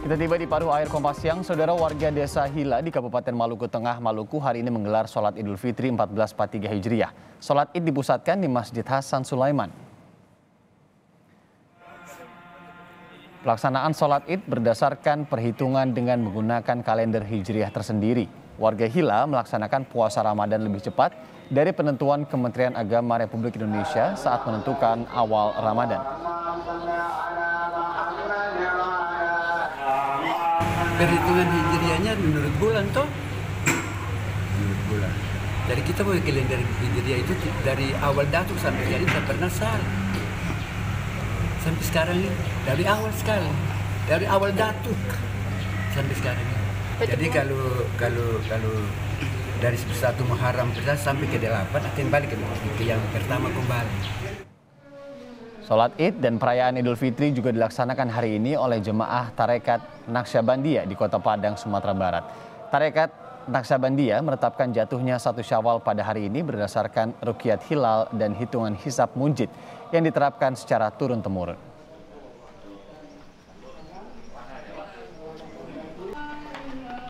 Kita tiba di paruh air Kompas Siang, saudara warga desa Hila di Kabupaten Maluku Tengah, Maluku hari ini menggelar sholat Idul Fitri 1443 Hijriah. Sholat Id dipusatkan di Masjid Hasan Sulaiman. Pelaksanaan sholat Id berdasarkan perhitungan dengan menggunakan kalender Hijriah tersendiri. Warga Hila melaksanakan puasa Ramadan lebih cepat dari penentuan Kementerian Agama Republik Indonesia saat menentukan awal Ramadan. Perhitungan hijriahnya menurut bulan toh, menurut bulan. Jadi kita boleh kalender hijriah itu dari awal datuk sampai jadi tidak pernah salah. Sampai sekarang ini dari awal sekali, dari awal datuk sampai sekarang ini. Jadi kalau dari 1 Muharram sampai ke 8 akan balik ke yang pertama kembali. Sholat Id dan perayaan Idul Fitri juga dilaksanakan hari ini oleh jemaah Tarekat Naqsyabandiyah di Kota Padang, Sumatera Barat. Tarekat Naqsyabandiyah menetapkan jatuhnya 1 Syawal pada hari ini berdasarkan ruqyat hilal dan hitungan hisab munjid yang diterapkan secara turun-temurun.